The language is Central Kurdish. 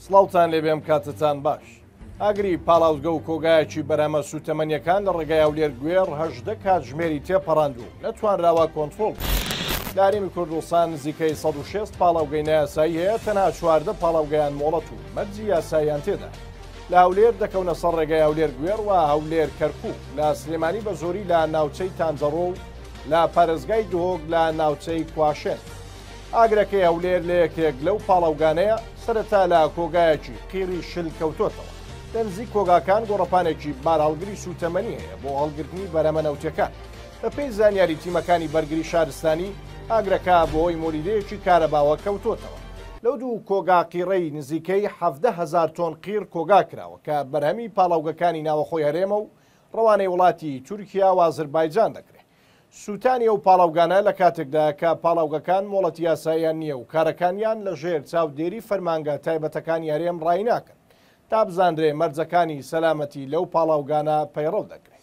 سڵاوتان لێبێم کاتتان باش. ئاگری پاڵاوزگە و کۆگایەکی بەرامە سوتەمەنیەکان لە ڕێگای هەولێر گوێر 18 کات ژمێری تێپەڕاندوو نەتوانراوە کۆنتڕۆڵ. لارێمی کوردستان نزیکەی 160 پاڵاوگەی نایاسایی هەیە، تەنها 14 پاڵاوگەیان مۆڵەت و مەرجی یاساییان تێدا. لە هەولێر دەکەونە سەر ڕێگای هەولێر گوێر و هەولێر کەرکووک، لە سلێمانی بە زۆری لە ناوچەی تانجەڕۆ و لە پارێزگای دۆگ لە ناوچەی کواشێن. ئاگرەکەی هەولێر لە یەکێک لەو پاڵاوگانەیە سەرەتا لە کۆگایەکی قیری شل کەوتۆتەوە. لە نزیک کۆگاکان گۆڕەپانێکی بارهەڵگری سوتەمەنی هەیە بۆ هەڵگرتنی بەرەمە نەوتەکان. بەپێی زانیاری تیمەکانی بەرگری شارستانی، ئاگرەکە بۆ هۆی مۆریدەیەکی کارەباوە کەوتۆتەوە. لەو دوو کۆگا قیڕەی نزیکەی 17,000 تۆن قیر کۆگا کراوە کە بەرهەمی پاڵاوگەکانی ناوەخۆی هەرێمە و ڕەوانەی وڵاتی تورکیا و ئازەربایجان دەکرێت. سووتانی ئەو پاڵاوگانە لە کاتێکدا کە پاڵاوگەکان مۆڵەتی یاساییان نییە و کارەکانیان لە ژێر چاودێری فەرمانگە تایبەتەکانی هەرێم ڕایناکەن تا بزانرێ مەرجەکانی سەلامەتی لەو پاڵاوگانە پەیڕەو دەکرێت.